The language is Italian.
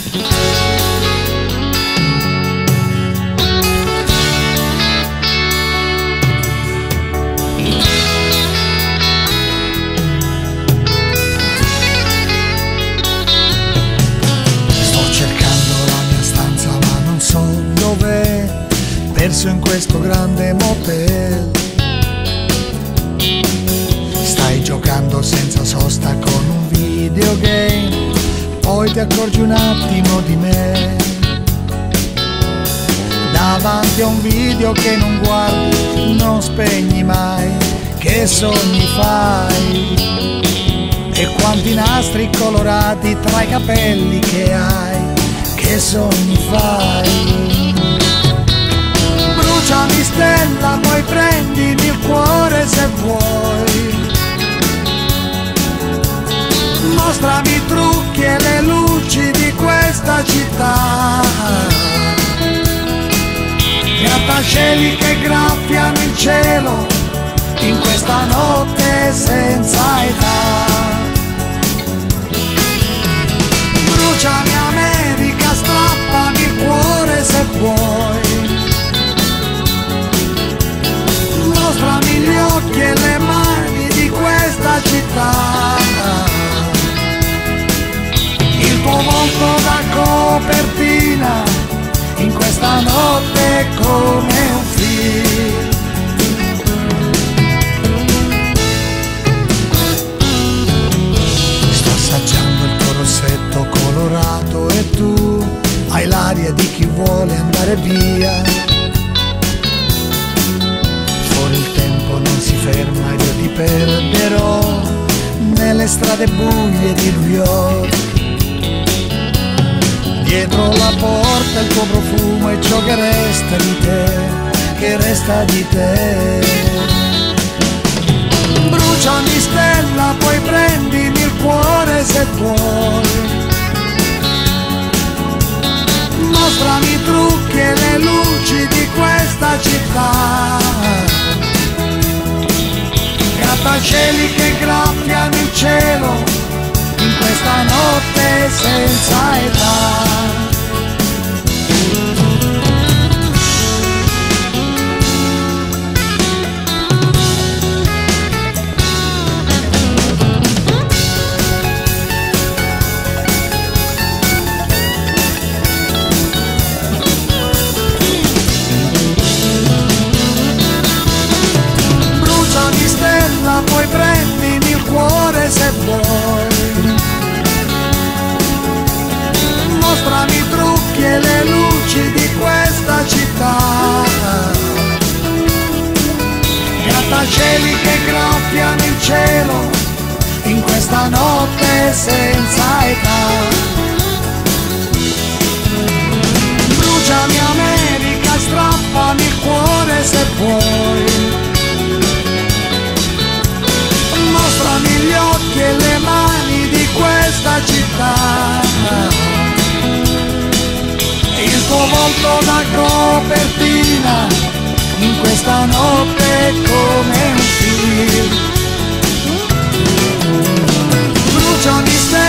Perso in questo grande motel, stai giocando senza sosta con un videogame, poi ti accorgi un attimo di me, davanti a un video che non guardi, non spegni mai, che sogni fai, e quanti nastri colorati tra i capelli che hai, che sogni fai. Bruciami stella, poi prendimi il cuore se vuoi, mostrami i trucchi e le luci di questa città, grattacieli che graffiano il cielo in questa notte senza età. Bruciami America, strappami il cuore se vuoi, mostrami gli occhi e le mani di questa città, il tuo volto da copertina in questa notte come un film. Sto assaggiando il tuo rossetto colorato e tu hai l'aria di chi vuole andare via. Il tempo non si ferma ed io ti perderò nelle strade buie di New York. Dietro la porta il tuo profumo e ciò che resta di te, che resta di te. Bruciami stella, poi prendimi il cuore se vuoi, mostrami i trucchi e le luci di questa città, grattacieli che graffiano il cielo in questa notte senza età. Poi prendimi il cuore se vuoi, mostrami i trucchi e le luci di questa città, grattacieli che graffiano il cielo in questa notte senza età. Bruciami America, strappami il cuore se vuoi, mostrami gli occhi e le mani di questa città, il tuo volto da copertina in questa notte come un film. Bruciami